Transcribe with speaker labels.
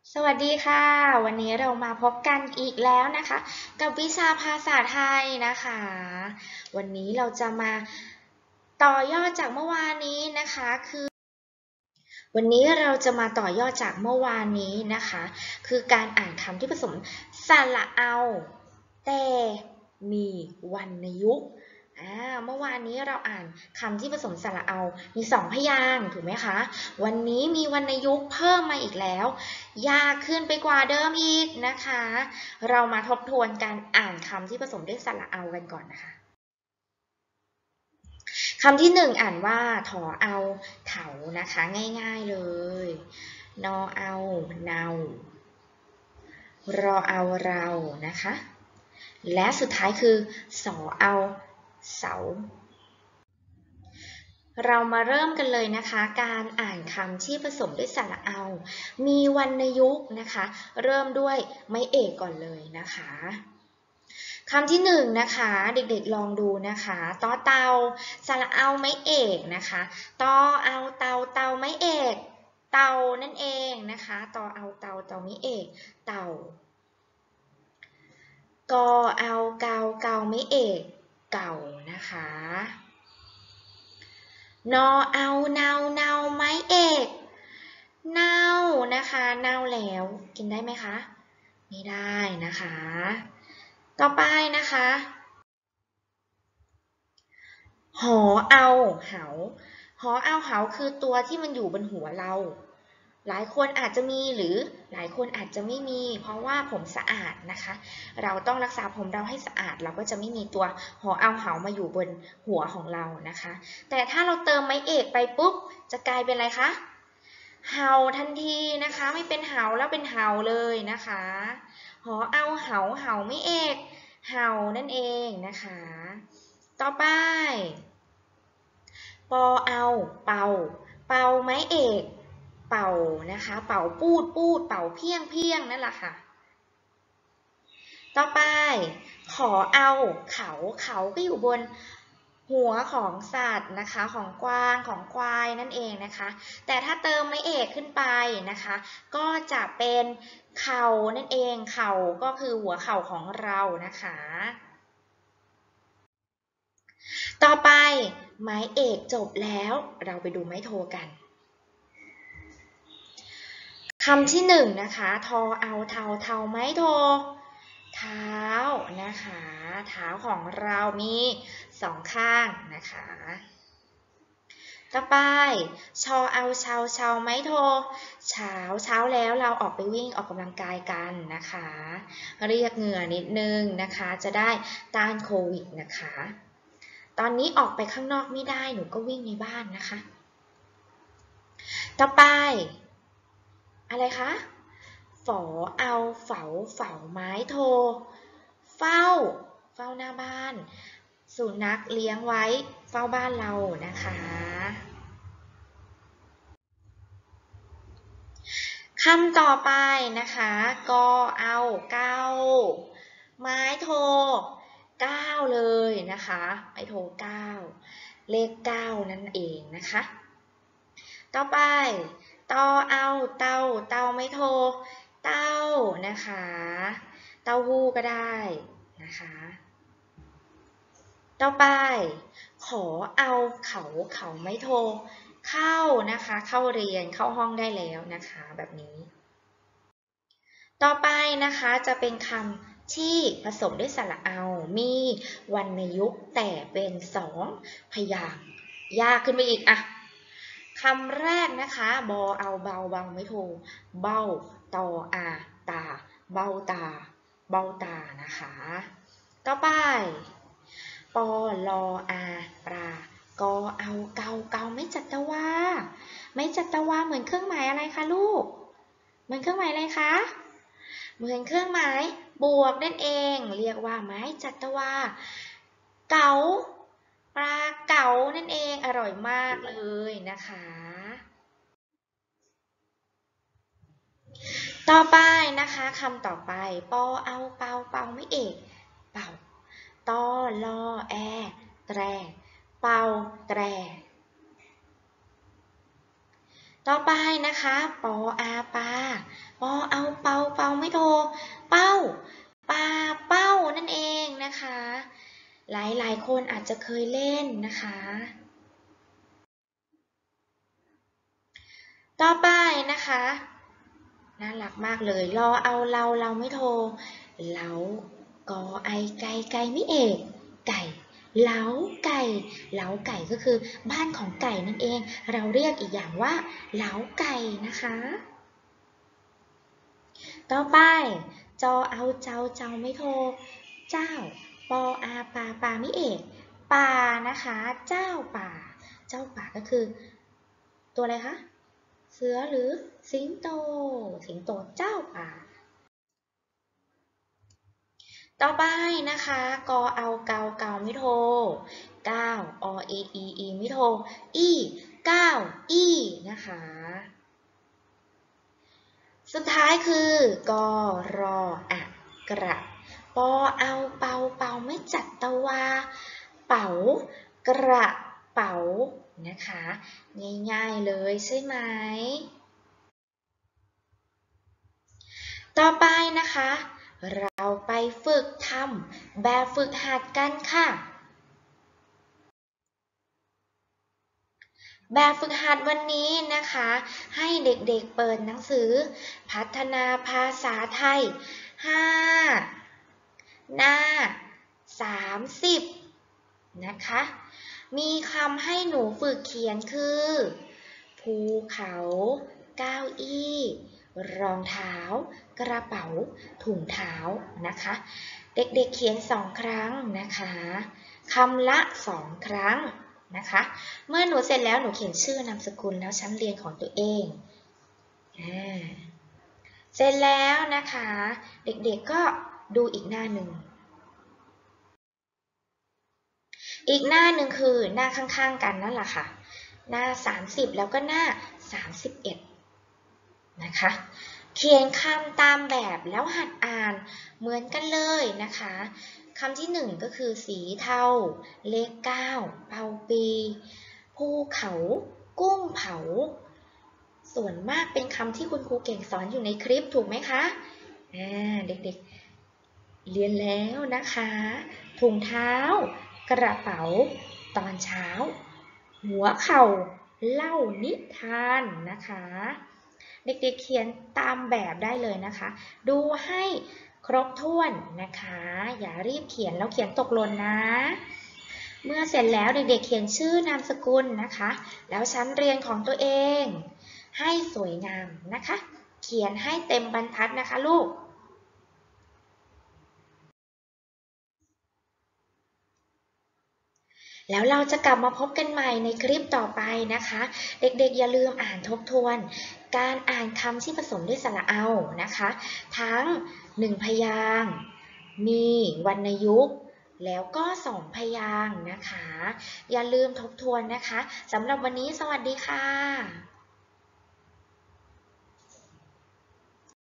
Speaker 1: สวัสดีค่ะวันนี้เรามาพบกันอีกแล้วนะคะกับวิชาภาษาไทยนะคะวันนี้เราจะมาต่อยอดจากเมื่อวานนี้นะคะวันนี้เราจะมาต่อยอดจากเมื่อวานนี้นะคะคือการอ่านคำที่ผสมสระเอาแต่มีวรรณยุกต์เมื่อวานนี้เราอ่านคำที่ผสมสระเอามี2พยางค์ถูกไหมคะวันนี้มีวรรณยุกต์เพิ่มมาอีกแล้วยากขึ้นไปกว่าเดิมอีกนะคะเรามาทบทวนการอ่านคำที่ผสมด้วยสระเอากันก่อนนะคะคำที่1อ่านว่าถอเอาเถานะคะง่ายๆเลยนอเอาเนารอเอาเรานะคะและสุดท้ายคือสอเอาเสาเรามาเริ่มกันเลยนะคะการอ่านคำที่ผสมด้วยสระเอามีวรรณยุกต์นะคะเริ่มด้วยไม้เอกก่อนเลยนะคะคำที่1นะคะเด็กๆลองดูนะคะต่อเตาสระเอาไม้เอกนะคะต่อเอาเตาเตาไม้เอกเตานั่นเองนะคะต่อเอาเตาเตาไม้เอกเต่ากอเอาเกาเกาไม้เอกเก่านะคะนอเอาเนาเนาไม้เอกเน่านะคะเน่าแล้วกินได้ไหมคะไม่ได้นะคะต่อไปนะคะหอเอาเหาหอเอาเหาคือตัวที่มันอยู่บนหัวเราหลายคนอาจจะมีหรือหลายคนอาจจะไม่มีเพราะว่าผมสะอาดนะคะเราต้องรักษาผมเราให้สะอาดเราก็จะไม่มีตัวหอเอาเหามาอยู่บนหัวของเรานะคะแต่ถ้าเราเติมไม้เอกไปปุ๊บจะกลายเป็นอะไรคะเห่าทันทีนะคะไม่เป็นเห่าแล้วเป็นเห่าเลยนะคะหอเอาเหาเหาไม่เอกเห่านั่นเองนะคะต่อไป ปอเอาเป่าเป่าไม้เอกเป่านะคะเป่าปูดปูดเป่าเพียงเพียงนั่นแหละค่ะต่อไปขอเอาเขาเขาก็อยู่บนหัวของสัตว์นะคะของกวางของควายนั่นเองนะคะแต่ถ้าเติมไม้เอกขึ้นไปนะคะก็จะเป็นเข่านั่นเองเข่าก็คือหัวเข่าของเรานะคะต่อไปไม้เอกจบแล้วเราไปดูไม้โทกัน คำที่1นะคะทอเอาเทาเทาไม้โทเท้านะคะเท้าของเรามี2ข้างนะคะต่อไปชอเอาเชาเชาไม้โทเช้าเช้าแล้วเราออกไปวิ่งออกกำลังกายกันนะคะเรียกเหงื่อนิดนึงนะคะจะได้ต้านโควิดนะคะตอนนี้ออกไปข้างนอกไม่ได้หนูก็วิ่งในบ้านนะคะต่อไปอะไรคะ ฝอเอาเฝาเฝาไม้โทเฝ้าเฝ้าหน้าบ้านสุนัขเลี้ยงไว้เฝ้าบ้านเรานะคะคำต่อไปนะคะก็เอาเก้าไม้โทเก้าเลยนะคะไม้โทเก้าเลขเก้านั่นเองนะคะต่อไปต่อเอาเตาเตาไม้โทเต้านะคะเต้าหู้ก็ได้นะคะ ต่อไปขอเอาเขาเขาไม่โทรเข้านะคะเข้าเรียนเข้าห้องได้แล้วนะคะแบบนี้ต่อไปนะคะจะเป็นคำที่ผสมด้วยสระเอามีวรรณยุกต์แต่เป็น2พยางค์ยากขึ้นไปอีกอะคำแรกนะคะบอเอาเบาเบาไม่โทรเบ้าตออาตาเบ้าตาเบ้าตานะคะต่อไป ปอลออาปลากอเอาเกาเกาไม่จัตวาไม่จัตวาเหมือนเครื่องหมายอะไรคะลูกเหมือนเครื่องหมายอะไรคะเหมือนเครื่องหมายบวกนั่นเองเรียกว่าไม้จัตวาเก๋าปลาเก๋านั่นเองอร่อยมากเลยนะคะต่อไปนะคะคำต่อไปปอเอาเปาเปาไม่เอกเป่าตอลอแอแตรเป่าแตร ต่อไปนะคะปออาปาปอเอาคนอาจจะเคยเล่นนะคะต่อไปนะคะน่ารักมากเลยรอเอาเราไม่โทรเล้ากอไอไก่ไก่ไม่เอกไก่เล้าไก่เล้าไก่ก็คือบ้านของไก่นั่นเองเราเรียกอีกอย่างว่าเล้าไก่นะคะต่อไปจอเอาเจ้าไม่โทรเจ้าปออาปาไม่เอกป่านะคะเจ้าป่าก็คือตัวอะไรคะเสือหรือสิงโตเจ้าป่าต่อไปนะคะกอเอาเกาไม่โทก้าวออีไม่โทอีก้าวอีนะคะสุดท้ายคือกอรออะกระปอเอาเปาไม่จัดตะวาเป๋ากระเป๋านะคะง่ายๆเลยใช่ไหมต่อไปนะคะเราไปฝึกทำแบบฝึกหัดกันค่ะแบบฝึกหัดวันนี้นะคะให้เด็กๆเปิดหนังสือพัฒนาภาษาไทย5หน้า30นะคะมีคำให้หนูฝึกเขียนคือภูเขาเก้าอี้รองเท้ากระเป๋าถุงเท้านะคะเด็กๆเขียน2ครั้งนะคะคำละ2ครั้งนะคะเมื่อหนูเสร็จแล้วหนูเขียนชื่อนามสกุลแล้วชั้นเรียนของตัวเองเสร็จแล้วนะคะเด็กๆก็ดูอีกหน้าหนึ่งคือหน้าข้างๆกันนั่นแหละค่ะหน้า30แล้วก็หน้า31นะคะเขียนคำตามแบบแล้วหัดอ่านเหมือนกันเลยนะคะคำที่1ก็คือสีเทาเลข9เป่าปีภูเขากุ้งเผาส่วนมากเป็นคำที่คุณครูเก่งสอนอยู่ในคลิปถูกไหมคะเด็กๆเรียนแล้วนะคะถุงเท้ากระเป๋าตอนเช้าหัวเข่าเล่านิทานนะคะเด็กๆเขียนตามแบบได้เลยนะคะดูให้ครบถ้วนนะคะอย่ารีบเขียนแล้วเขียนตกหล่นนะเมื่อเสร็จแล้วเด็กๆเขียนชื่อนามสกุลนะคะแล้วชั้นเรียนของตัวเองให้สวยงามนะคะเขียนให้เต็มบรรทัดนะคะลูกแล้วเราจะกลับมาพบกันใหม่ในคลิปต่อไปนะคะ เด็กๆอย่าลืมอ่านทบทวนการอ่านคำที่ผสมด้วยสระเอานะคะทั้ง1พยางค์มีวรรณยุกต์แล้วก็2พยางค์นะคะอย่าลืมทบทวนนะคะสำหรับวันนี้สวัสดีค่ะ